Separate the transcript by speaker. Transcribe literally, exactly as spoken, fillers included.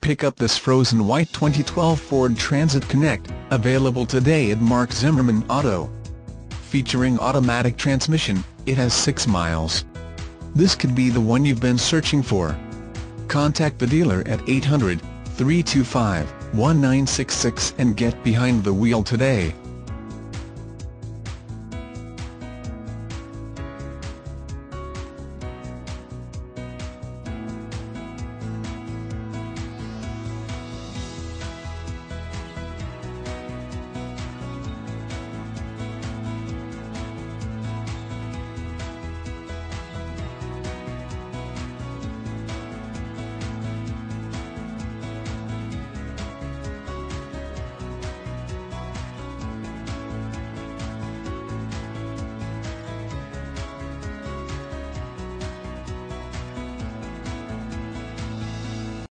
Speaker 1: pick up this frozen white twenty twelve Ford Transit Connect, available today at Mark Zimmerman Auto. Featuring automatic transmission, it has six miles. This could be the one you've been searching for. Contact the dealer at eight hundred, three two five, one nine six six and get behind the wheel today.